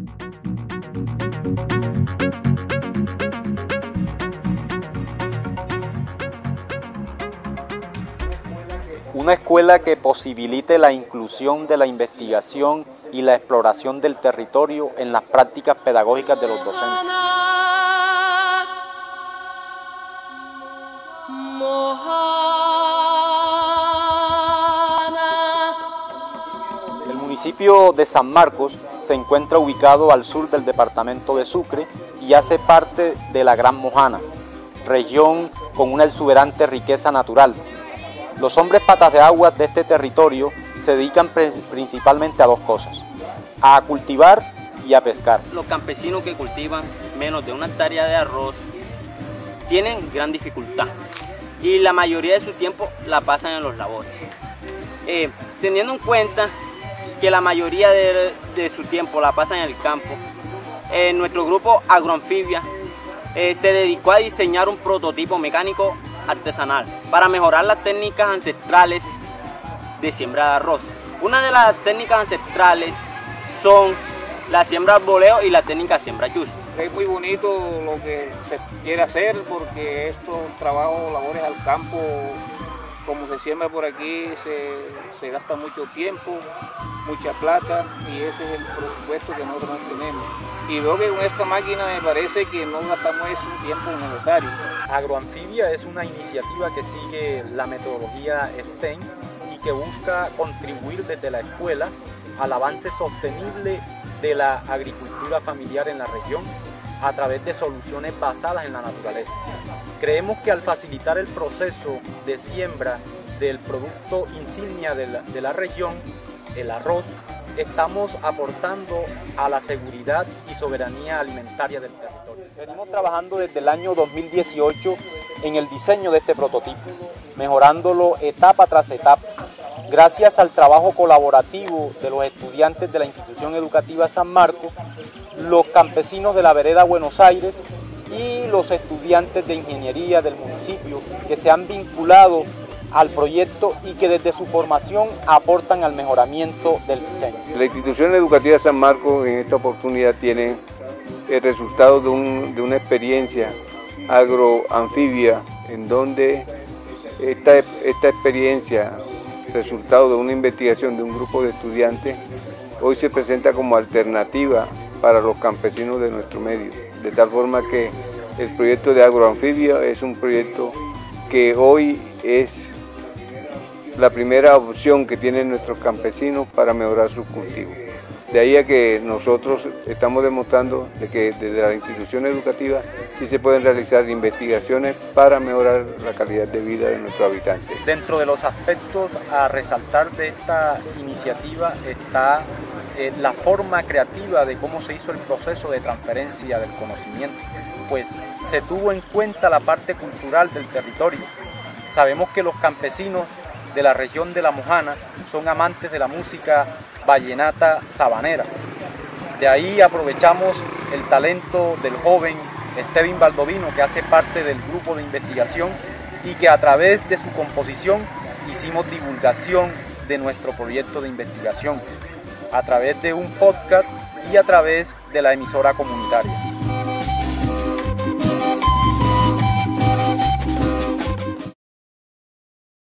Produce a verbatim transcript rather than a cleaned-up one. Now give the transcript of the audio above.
Una escuela que posibilite la inclusión de la investigación y la exploración del territorio en las prácticas pedagógicas de los docentes. El municipio de San Marcos se encuentra ubicado al sur del departamento de Sucre y hace parte de la Gran Mojana, región con una exuberante riqueza natural. Los hombres patas de agua de este territorio se dedican principalmente a dos cosas: a cultivar y a pescar. Los campesinos que cultivan menos de una hectárea de arroz tienen gran dificultad y la mayoría de su tiempo la pasan en los labores. Eh, teniendo en cuenta que la mayoría de, de su tiempo la pasan en el campo, eh, nuestro grupo Agroanfibia eh, se dedicó a diseñar un prototipo mecánico artesanal para mejorar las técnicas ancestrales de siembra de arroz. Una de las técnicas ancestrales son la siembra al voleo y la técnica siembra chus. Es muy bonito lo que se quiere hacer porque estos trabajos, labores al campo, como se siembra por aquí, se, se gasta mucho tiempo, mucha plata y ese es el presupuesto que nosotros no tenemos. Y luego que con esta máquina me parece que no gastamos ese tiempo necesario. Agroanfibia es una iniciativa que sigue la metodología STEM y que busca contribuir desde la escuela al avance sostenible de la agricultura familiar en la región a través de soluciones basadas en la naturaleza. Creemos que al facilitar el proceso de siembra del producto insignia de la, de la región, el arroz, estamos aportando a la seguridad y soberanía alimentaria del territorio. Venimos trabajando desde el año dos mil dieciocho en el diseño de este prototipo, mejorándolo etapa tras etapa. Gracias al trabajo colaborativo de los estudiantes de la institución educativa San Marcos, los campesinos de la vereda Buenos Aires y los estudiantes de ingeniería del municipio que se han vinculado al proyecto y que desde su formación aportan al mejoramiento del diseño. La institución educativa San Marcos en esta oportunidad tiene el resultado de, un, de una experiencia agroanfibia en donde esta, esta experiencia, resultado de una investigación de un grupo de estudiantes, hoy se presenta como alternativa para los campesinos de nuestro medio, de tal forma que el proyecto de agroanfibia es un proyecto que hoy es la primera opción que tienen nuestros campesinos para mejorar sus cultivos. De ahí a que nosotros estamos demostrando de que desde la institución educativa sí se pueden realizar investigaciones para mejorar la calidad de vida de nuestros habitantes. Dentro de los aspectos a resaltar de esta iniciativa está eh, la forma creativa de cómo se hizo el proceso de transferencia del conocimiento, pues se tuvo en cuenta la parte cultural del territorio. Sabemos que los campesinos de la región de La Mojana son amantes de la música vallenata sabanera. De ahí aprovechamos el talento del joven Esteban Baldovino, que hace parte del grupo de investigación y que a través de su composición hicimos divulgación de nuestro proyecto de investigación a través de un podcast y a través de la emisora comunitaria.